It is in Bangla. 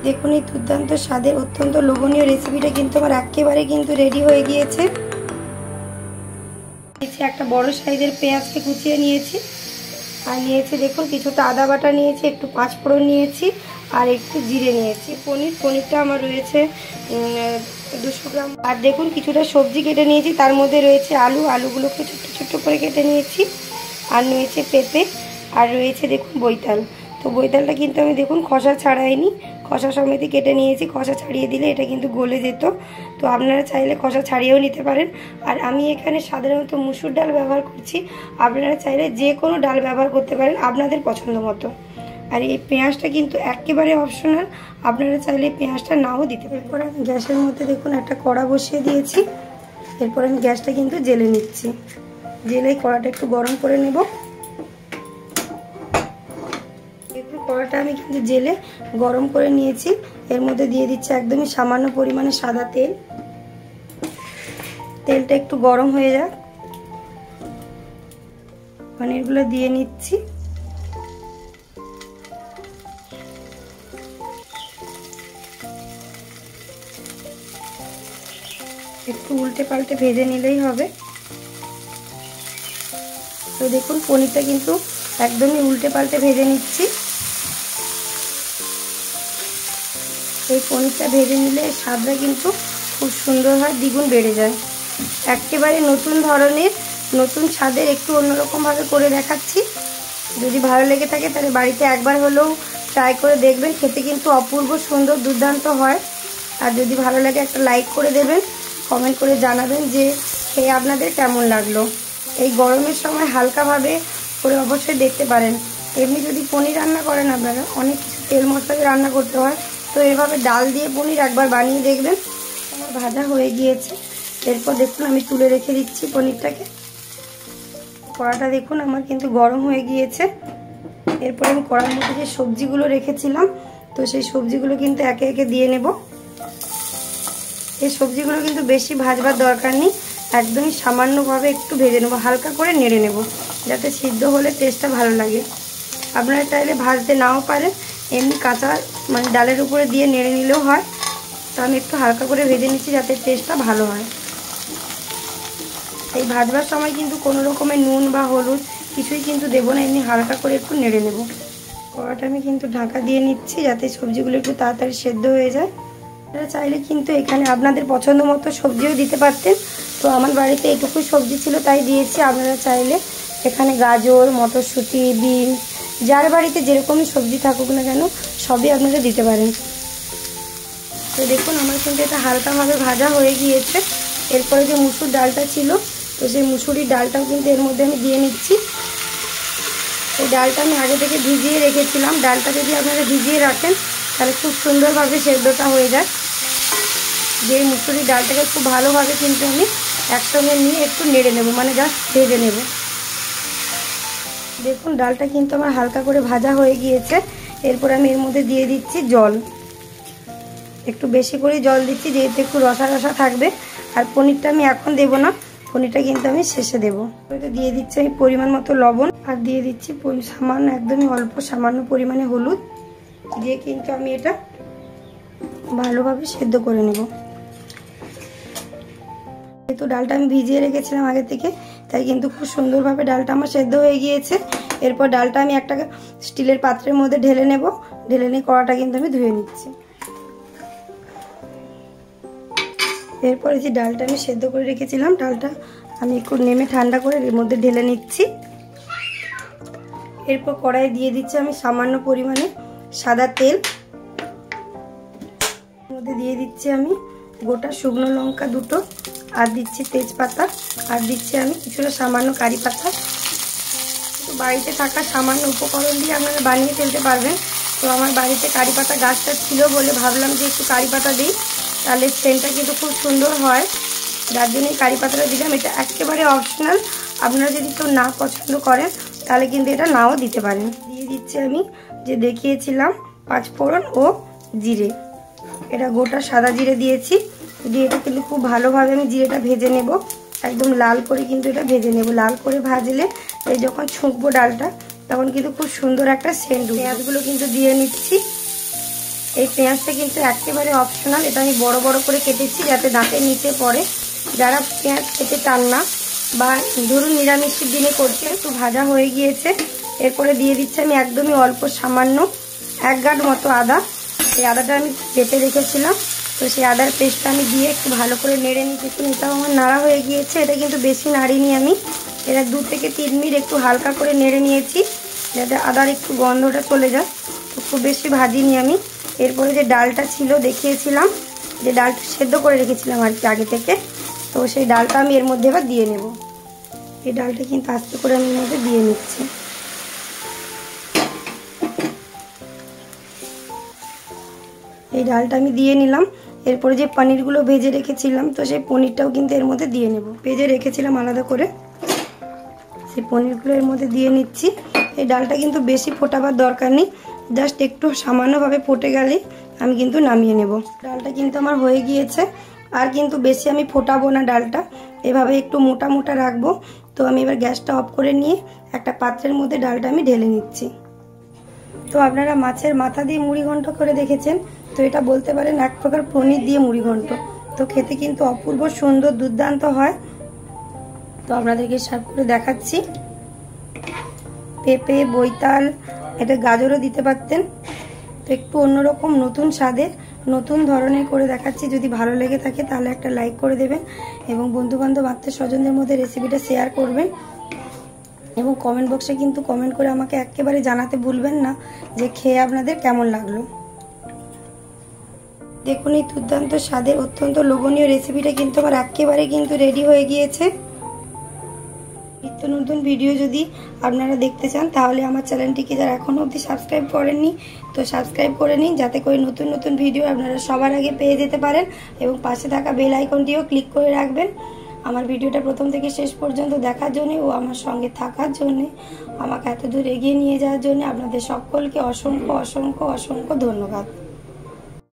দেখুন এই দুর্দান্ত স্বাদের অত্যন্ত লোভনীয় রেসিপিটা কিন্তু আমার একেবারে কিন্তু রেডি হয়ে গিয়েছে। একটা বড় সাইজের পেঁয়াজকে কুচিয়ে নিয়েছি, আর নিয়েছি দেখুন কিছুটা আদা বাটা নিয়েছি, একটু পাঁচফোড়ন নিয়েছি, আর একটু জিরে নিয়েছি। পনিরটা আমার রয়েছে 200 গ্রাম। আর দেখুন কিছুটা সবজি কেটে নিয়েছি, তার মধ্যে রয়েছে আলুগুলোকে ছোট্ট ছোট্ট করে কেটে নিয়েছি, আর রয়েছে পেঁপে, আর রয়েছে দেখুন বৈতাল। তো বৈতালটা কিন্তু আমি দেখুন খোসা ছাড়াইনি, খোসা সমেতই কেটে নিয়েছি। খোসা ছাড়িয়ে দিলে এটা কিন্তু গলে যেত, তো আপনারা চাইলে খোসা ছাড়িয়েও নিতে পারেন। আর আমি এখানে সাধারণত মুসুর ডাল ব্যবহার করছি, আপনারা চাইলে যে কোনো ডাল ব্যবহার করতে পারেন আপনাদের পছন্দ মতো। আর এই পেঁয়াজটা কিন্তু একেবারে অপশনাল, আপনারা চাইলে পেঁয়াজটা নাও দিতে পারেন। এরপর আমি গ্যাসের মধ্যে দেখুন একটা কড়া বসিয়ে দিয়েছি। এরপর আমি গ্যাসটা কিন্তু জেলে নিচ্ছি, জেলে কড়াটা একটু গরম করে নেব। কড়াটা আমি কিন্তু জেলে গরম করে নিয়েছি। এর মধ্যে দিয়ে দিচ্ছি একদমই সামান্য পরিমাণে সাদা তেল। তেলটা একটু গরম হয়ে যাক, পনিরগুলো দিয়ে নিচ্ছি। একটু উল্টে পাল্টে ভেজে নিলেই হবে। তো দেখুন পনিরটা কিন্তু একদমই উল্টে পাল্টে ভেজে নিচ্ছি। এই পনিরটা ভেজে নিলে স্বাদটা কিন্তু খুব সুন্দর হয়, দ্বিগুণ বেড়ে যায়। একেবারে নতুন ধরনের নতুন স্বাদের একটু অন্যরকমভাবে করে দেখাচ্ছি। যদি ভালো লেগে থাকে তাহলে বাড়িতে একবার হলেও ট্রাই করে দেখবেন, খেতে কিন্তু অপূর্ব সুন্দর দুর্দান্ত হয়। আর যদি ভালো লাগে একটা লাইক করে দেবেন, কমেন্ট করে জানাবেন যে খেয়ে আপনাদের কেমন লাগলো। এই গরমের সময় হালকাভাবে করে অবশ্যই দেখতে পারেন। এমনি যদি পনির রান্না করেন আপনারা অনেক কিছু তেল মশলা দিয়ে রান্না করতে হয়, তো এভাবে ডাল দিয়ে পনির একবার বানিয়ে দেখবেন। আমার ভাজা হয়ে গিয়েছে। এরপর দেখুন আমি তুলে রেখে দিচ্ছি পনিরটাকে। কড়াটা দেখুন আমার কিন্তু গরম হয়ে গিয়েছে। এরপর আমি কড়ার মধ্যে যে সবজিগুলো রেখেছিলাম, তো সেই সবজিগুলো কিন্তু একে একে দিয়ে নেব। এই সবজিগুলো কিন্তু বেশি ভাজবার দরকার নেই, একদমই সামান্যভাবে একটু ভেজে নেব, হালকা করে নেড়ে নেব, যাতে সিদ্ধ হলে টেস্টটা ভালো লাগে। আপনারা চাইলে ভাজতে নাও পারেন, এমনি কাঁচা মানে ডালের উপরে দিয়ে নেড়ে নিলেও হয়। তো আমি একটু হালকা করে ভেজে নিচ্ছি যাতে টেস্টটা ভালো হয়। এই ভাজবার সময় কিন্তু কোনো রকমের নুন বা হলুদ কিছুই কিন্তু দেবো না, এমনি হালকা করে একটু নেড়ে নেব। কড়াটা আমি কিন্তু ঢাকা দিয়ে নিচ্ছি যাতে সবজিগুলো একটু তাড়াতাড়ি সেদ্ধ হয়ে যায়। আপনারা চাইলে কিন্তু এখানে আপনাদের পছন্দ মতো সবজিও দিতে পারতেন, তো আমার বাড়িতে এইটুকু সবজি ছিল তাই দিয়েছি। আপনারা চাইলে এখানে গাজর, মটরশুঁটি, বিনস, যার বাড়িতে যেরকমই সবজি থাকুক না কেন সবই আপনারা দিতে পারেন। তো দেখুন আমার কিন্তু এটা হালকাভাবে ভাজা হয়ে গিয়েছে। এরপরে যে মুসুর ডালটা ছিল, তো সেই মুসুরির ডালটাও কিন্তু এর মধ্যে আমি দিয়ে নিচ্ছি। এই ডালটা আমি আগে থেকে ভিজিয়ে রেখেছিলাম। ডালটা যদি আপনারা ভিজিয়ে রাখেন তাহলে খুব সুন্দরভাবে সেদ্ধটা হয়ে যায়। যে মুসুরির ডালটাকে খুব ভালোভাবে কিন্তু আমি একসঙ্গে নিয়ে একটু নেড়ে নেব, মানে জাস্ট ভেজে নেব। দেখুন ডালটা কিন্তু আমার হালকা করে ভাজা হয়ে গিয়েছে। এরপর আমি এর মধ্যে দিয়ে দিচ্ছি জল, একটু বেশি করে জল দিচ্ছি যেহেতু একটু রসা রসা থাকবে। আর পনিরটা আমি এখন দেব না, পনিরটা কিন্তু আমি শেষে দেবো। দিয়ে দিচ্ছি আমি পরিমাণ মতো লবণ, আর দিয়ে দিচ্ছি সামান্য একদমই অল্প সামান্য পরিমাণে হলুদ, দিয়ে কিন্তু আমি এটা ভালোভাবে সেদ্ধ করে নেব। যেহেতু ডালটা আমি ভিজিয়ে রেখেছিলাম আগে থেকে, তাই কিন্তু খুব সুন্দরভাবে ডালটা আমার সেদ্ধ হয়ে গিয়েছে। এরপর ডালটা আমি একটা স্টিলের পাত্রের মধ্যে ঢেলে নেব। ঢেলে নিয়ে কড়াটা কিন্তু আমি ধুয়ে নিচ্ছি। এরপরে যে ডালটা আমি সেদ্ধ করে রেখেছিলাম, ডালটা আমি একটু নেমে ঠান্ডা করে এর মধ্যে ঢেলে নিচ্ছি। এরপর কড়াইয়ে দিয়ে দিচ্ছি আমি সামান্য পরিমাণে সাদা তেল। এর মধ্যে দিয়ে দিচ্ছি আমি গোটা শুকনো লঙ্কা দুটো, আর দিচ্ছি তেজপাতা, আর দিচ্ছি আমি কিছুটা সামান্য কারি পাতা। তো বাড়িতে থাকা সামান্য উপকরণ দিয়ে আপনারা বানিয়ে ফেলতে পারবেন। তো আমার বাড়িতে কারি পাতা গাছটা ছিল বলে ভাবলাম যে একটু কারি পাতা দিই, তাহলে সেন্টটা কিন্তু খুব সুন্দর হয়, যার জন্যই কারি পাতাটা দিলাম। এটা একেবারে অপশনাল, আপনারা যদি কেউ না পছন্দ করেন তাহলে কিন্তু এটা নাও দিতে পারেন। দিয়ে দিচ্ছি আমি যে দেখিয়েছিলাম পাঁচফোড়ন ও জিরে, এটা গোটা সাদা জিরে দিয়েছি। দিয়ে এটা কিন্তু খুব ভালোভাবে আমি জিরেটা ভেজে নেব, একদম লাল করে কিন্তু এটা ভেজে নেব। লাল করে ভাজলে এই যখন ছুঁকবো ডালটা তখন কিন্তু খুব সুন্দর একটা সেন্ট। পেঁয়াজগুলো কিন্তু দিয়ে নিচ্ছি। এই পেঁয়াজটা কিন্তু একেবারে অপশনাল, এটা আমি বড় বড় করে কেটেছি যাতে দাঁতের নিচে পড়ে। যারা পেঁয়াজ খেতে চান না বা ধরুন নিরামিষের দিনে করছে, একটু ভাজা হয়ে গিয়েছে। এরপরে দিয়ে দিচ্ছি আমি একদমই অল্প সামান্য 1 গাঁট মতো আদা। এই আদাটা আমি বেটে রেখেছিলাম, তো সেই আদার পেস্টটা আমি দিয়ে একটু ভালো করে নেড়ে নিচ্ছি। এটাও আমার নাড়া হয়ে গিয়েছে, এটা কিন্তু বেশি নাড়িনি আমি, এটা 2 থেকে 3 মিনিট একটু হালকা করে নেড়ে নিয়েছি যাতে আদার একটু গন্ধটা চলে যায়। তো খুব বেশি ভাজিনি আমি। এরপরে যে ডালটা ছিল দেখিয়েছিলাম, যে ডালটা সেদ্ধ করে রেখেছিলাম আর কি আগে থেকে, তো সেই ডালটা আমি এর মধ্যে এবার দিয়ে নেব। এই ডালটা কিন্তু আস্তে করে আমি এর মধ্যে দিয়ে নিচ্ছি। এই ডালটা আমি দিয়ে নিলাম। এরপরে যে পনিরগুলো ভেজে রেখেছিলাম, তো সেই পনিরটাও কিন্তু এর মধ্যে দিয়ে নেব। ভেজে রেখেছিলাম আলাদা করে, সেই পনিরগুলো এর মধ্যে দিয়ে নিচ্ছি। এই ডালটা কিন্তু বেশি ফোটাবার দরকার নেই, জাস্ট একটু সামান্যভাবে ফুটে গেলেই আমি কিন্তু নামিয়ে নেব। ডালটা কিন্তু আমার হয়ে গিয়েছে, আর কিন্তু বেশি আমি ফোটাবো না ডালটা, এভাবে একটু মোটা মোটা রাখবো। তো আমি এবার গ্যাসটা অফ করে নিয়ে একটা পাত্রের মধ্যে ডালটা আমি ঢেলে নিচ্ছি। তো আপনারা মাছের মাথা দিয়ে মুড়ি ঘন্ট করে দেখেছেন, তো এটা বলতে পারেন এক প্রকার পনির দিয়ে মুড়ি ঘন্ট। তো খেতে কিন্তু অপূর্ব সুন্দর দুর্দান্ত হয়। তো আপনাদেরকে সার্ভ করে দেখাচ্ছি। পেঁপে, বৈতাল, এটা গাজরও দিতে পারতেন। তো একটু অন্যরকম নতুন স্বাদের নতুন ধরনের করে দেখাচ্ছি। যদি ভালো লেগে থাকে তাহলে একটা লাইক করে দেবেন এবং বন্ধুবান্ধব আত্মীয় স্বজনদের মধ্যে রেসিপিটা শেয়ার করবেন। এবং কমেন্ট বক্সে কিন্তু কমেন্ট করে আমাকে একেবারে জানাতে ভুলবেন না যে খেয়ে আপনাদের কেমন লাগলো। দেখুন এই দুর্দান্ত স্বাদের অত্যন্ত লোভনীয় রেসিপিটা কিন্তু আমার একেবারে কিন্তু রেডি হয়ে গিয়েছে। নিত্য নতুন ভিডিও যদি আপনারা দেখতে চান তাহলে আমার চ্যানেলটিকে যারা এখনও অবধি সাবস্ক্রাইব করেননি তো সাবস্ক্রাইব করে নিন, যাতে করে নতুন নতুন ভিডিও আপনারা সবার আগে পেয়ে যেতে পারেন। এবং পাশে থাকা বেল আইকনটিও ক্লিক করে রাখবেন। আমার ভিডিওটা প্রথম থেকে শেষ পর্যন্ত দেখার জন্য ও আমার সঙ্গে থাকার জন্য, আমাকে এত দূর এগিয়ে নিয়ে যাওয়ার জন্য আপনাদের সকলকে অসংখ্য অসংখ্য অসংখ্য ধন্যবাদ।